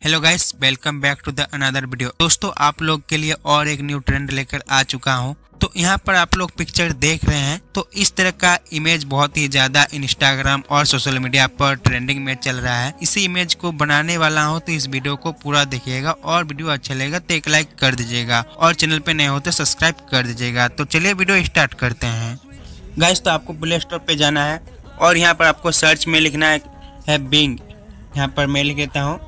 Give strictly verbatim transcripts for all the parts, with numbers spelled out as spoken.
Hello guys, welcome back to the another video. दोस्तों, आप लोग के लिए और एक न्यू ट्रेंड लेकर आ चुका हूं। तो यहाँ पर आप लोग पिक्चर देख रहे हैं, तो इस तरह का इमेज बहुत ही ज्यादा इंस्टाग्राम और सोशल मीडिया पर ट्रेंडिंग में चल रहा है। इसी इमेज को बनाने वाला हूँ, तो इस वीडियो को पूरा देखिएगा और वीडियो अच्छा लगेगा तो एक लाइक कर दीजिएगा और चैनल पे नए हो तो सब्सक्राइब कर दीजिएगा। तो चलिए वीडियो स्टार्ट करते हैं। गाइस, तो आपको प्ले स्टोर पे जाना है और यहाँ पर आपको सर्च में लिखना है, है बिंग। यहाँ पर मैं लिख देता हूँ।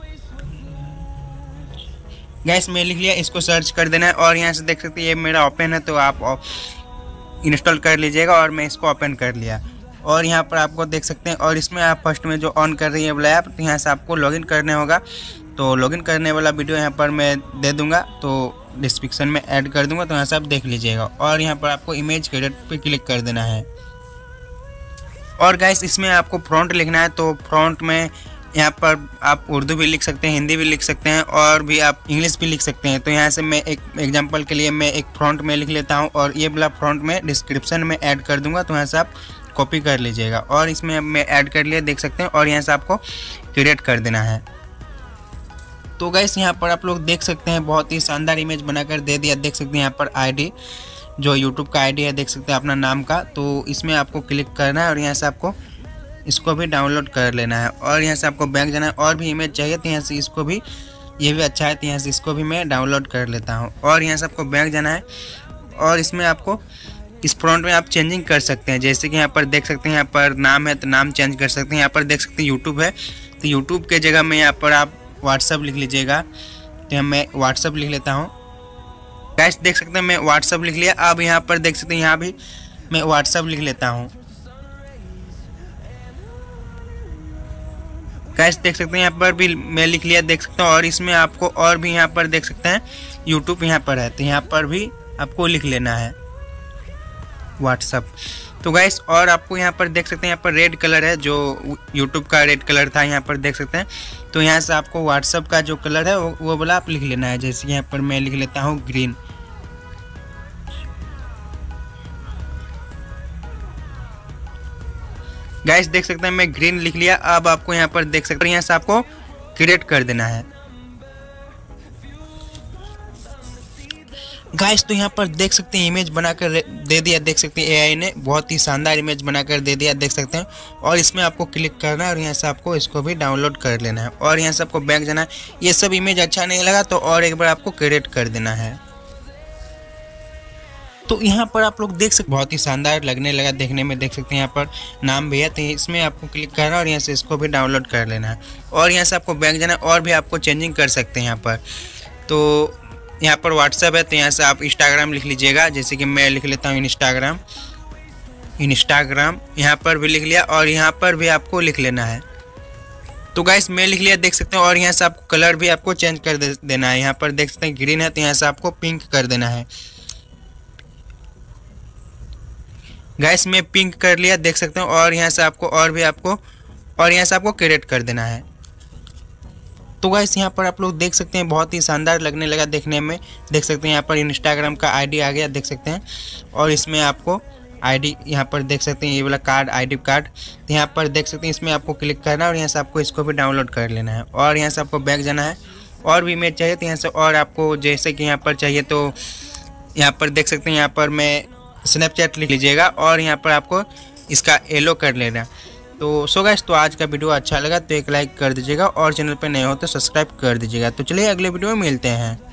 गैस में लिख लिया, इसको सर्च कर देना है और यहाँ से देख सकते हैं ये मेरा ओपन है, तो आप इंस्टॉल कर लीजिएगा और मैं इसको ओपन कर लिया। और यहाँ पर आपको देख सकते हैं और इसमें आप फर्स्ट में जो ऑन कर रही है वाला ऐप, तो यहाँ से आपको लॉगिन करने होगा। तो लॉगिन करने वाला वीडियो यहाँ पर मैं दे दूँगा, तो डिस्क्रिप्शन में ऐड कर दूँगा, तो यहाँ से आप देख लीजिएगा। और यहाँ पर आपको इमेज क्रिएट पे क्लिक कर देना है। और गैस इसमें आपको फ्रंट लिखना है, तो फ्रंट में यहाँ पर आप उर्दू भी लिख सकते हैं, हिंदी भी लिख सकते हैं और भी आप इंग्लिश भी लिख सकते हैं। तो यहाँ से मैं एक एग्जांपल के लिए मैं एक फ्रंट में लिख लेता हूँ और ये वाला फ्रंट में डिस्क्रिप्शन में ऐड कर दूंगा, तो यहाँ से आप कॉपी कर लीजिएगा। और इसमें मैं ऐड कर लिया, देख सकते हैं। और यहाँ से आपको क्रिएट कर देना है। तो गाइस यहाँ पर आप लोग देख सकते हैं बहुत ही शानदार इमेज बनाकर दे दिया। देख सकते हैं यहाँ पर आई डी, जो यूट्यूब का आई डी है, देख सकते हैं अपना नाम का। तो इसमें आपको क्लिक करना है और यहाँ से आपको इसको भी डाउनलोड कर लेना है। और यहाँ से आपको बैंक जाना है। और भी इमेज चाहिए तो यहाँ से इसको भी, ये भी अच्छा है, तो यहाँ से इसको भी मैं डाउनलोड कर लेता हूँ। और यहाँ से आपको बैंक जाना है और इसमें आपको इस फ्रंट में आप चेंजिंग कर सकते हैं। जैसे कि यहाँ पर देख सकते हैं, यहाँ पर नाम है तो नाम चेंज कर सकते हैं। यहाँ पर देख सकते हैं यूट्यूब है, तो यूट्यूब के जगह में यहाँ पर आप व्हाट्सअप लिख लीजिएगा। तो मैं व्हाट्सअप लिख लेता हूँ। गाइस देख सकते हैं मैं व्हाट्सअप लिख लिया। अब यहाँ पर देख सकते हैं यहाँ भी मैं व्हाट्सअप लिख लेता हूँ। गाइस देख सकते हैं यहाँ पर भी मैं लिख लिया, देख सकते हैं। और इसमें आपको और भी यहाँ पर देख सकते हैं यूट्यूब यहाँ पर है, तो यहाँ पर भी आपको लिख लेना है व्हाट्सअप। तो गाइस और आपको यहाँ पर देख सकते हैं यहाँ पर रेड कलर है, जो यूट्यूब का रेड कलर था, यहाँ पर देख सकते हैं। तो यहाँ से आपको व्हाट्सअप का जो कलर है वो वो वाला आप लिख लेना है। जैसे यहाँ पर मैं लिख लेता हूँ ग्रीन। गाइस देख सकते हैं मैं ग्रीन लिख लिया। अब आपको यहाँ पर देख सकते हैं यहाँ से आपको क्रिएट कर देना है। गाइस तो यहाँ पर देख सकते हैं इमेज बनाकर दे दिया। देख सकते हैं एआई ने बहुत ही शानदार इमेज बनाकर दे दिया, देख सकते हैं। और इसमें आपको क्लिक करना है और यहाँ से आपको इसको भी डाउनलोड कर लेना है। और यहाँ से आपको बैक जाना है। ये सब इमेज अच्छा नहीं लगा तो और एक बार आपको क्रिएट कर देना है। तो यहाँ पर आप लोग देख सकते बहुत ही शानदार लगने लगा देखने में, देख सकते हैं यहाँ पर नाम भी है, तो इसमें आपको क्लिक करना है और यहाँ से इसको भी डाउनलोड कर लेना है। और यहाँ से आपको बैंक जाना है और भी आपको चेंजिंग कर सकते हैं यहाँ पर। तो यहाँ पर व्हाट्सएप है, तो यहाँ से आप इंस्टाग्राम लिख लीजिएगा। जैसे कि मैं लिख लेता हूँ इंस्टाग्राम। इंस्टाग्राम यहाँ पर भी लिख लिया और यहाँ पर भी आपको लिख लेना है। तो गाइस मैं लिख लिया, देख सकते हैं। और यहाँ से आपको कलर भी आपको चेंज कर दे, देना है। यहाँ पर देख सकते हैं ग्रीन है, तो यहाँ से आपको पिंक कर देना है। गाइस मैं पिंक कर लिया, देख सकते हैं। और यहाँ से आपको और भी आपको और यहाँ से आपको क्रिएट कर देना है। तो गाइस यहाँ पर आप लोग देख सकते हैं बहुत ही शानदार लगने लगा देखने में, देख सकते हैं। यहाँ पर इंस्टाग्राम का आईडी आ गया, देख सकते हैं। और इसमें आपको आईडी यहाँ पर देख सकते हैं, ये वाला कार्ड, आईडी कार्ड, तो यहाँ पर देख सकते हैं इसमें आपको क्लिक करना है और यहाँ से आपको इसको भी डाउनलोड कर लेना है। और यहाँ से आपको बैक जाना है। और भी इमेज चाहिए तो यहाँ से और आपको जैसे कि यहाँ पर चाहिए तो यहाँ पर देख सकते हैं, यहाँ पर मैं स्नैपचैट लिख लीजिएगा और यहाँ पर आपको इसका येलो कर लेना। तो सो गाइस, तो आज का वीडियो अच्छा लगा तो एक लाइक कर दीजिएगा और चैनल पर नए हो तो सब्सक्राइब कर दीजिएगा। तो चलिए अगले वीडियो में मिलते हैं।